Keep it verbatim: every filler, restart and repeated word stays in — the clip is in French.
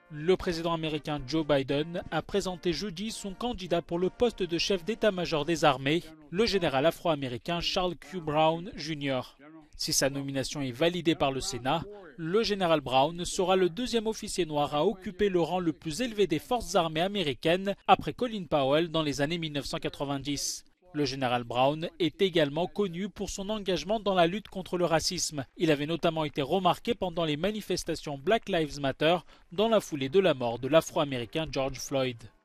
Le président américain Joe Biden a présenté jeudi son candidat pour le poste de chef d'état-major des armées, le général afro-américain Charles Q. Brown junior Si sa nomination est validée par le Sénat, le général Brown sera le deuxième officier noir à occuper le rang le plus élevé des forces armées américaines après Colin Powell dans les années mille neuf cent quatre-vingt-dix. Le général Brown est également connu pour son engagement dans la lutte contre le racisme. Il avait notamment été remarqué pendant les manifestations Black Lives Matter dans la foulée de la mort de l'Afro-Américain George Floyd.